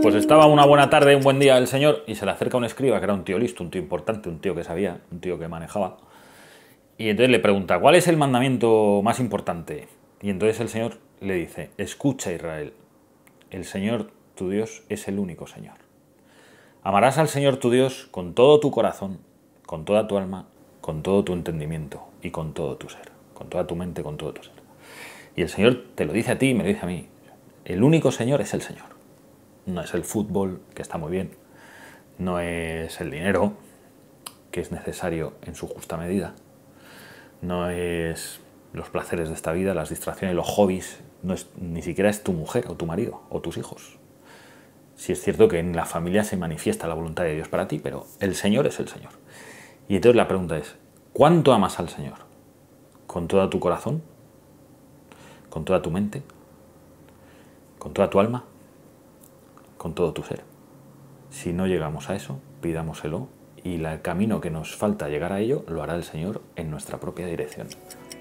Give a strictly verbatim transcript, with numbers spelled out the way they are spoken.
Pues estaba una buena tarde, un buen día el señor, y se le acerca un escriba, que era un tío listo, un tío importante, un tío que sabía, un tío que manejaba. Y entonces le pregunta, ¿cuál es el mandamiento más importante? Y entonces el señor le dice, escucha Israel, el Señor tu Dios es el único Señor. Amarás al Señor tu Dios con todo tu corazón, con toda tu alma, con todo tu entendimiento y con todo tu ser, con toda tu mente, con todo tu ser. Y el Señor te lo dice a ti y me lo dice a mí. El único Señor es el Señor. No es el fútbol, que está muy bien. No es el dinero, que es necesario en su justa medida. No es los placeres de esta vida, las distracciones, los hobbies. No es, ni siquiera es tu mujer o tu marido o tus hijos. Sí es cierto que en la familia se manifiesta la voluntad de Dios para ti, pero el Señor es el Señor. Y entonces la pregunta es, ¿cuánto amas al Señor? ¿Con todo tu corazón? ¿Con toda tu mente? ¿Con toda tu alma? ¿Con todo tu ser? Si no llegamos a eso, pidámoselo y el camino que nos falta llegar a ello lo hará el Señor en nuestra propia dirección.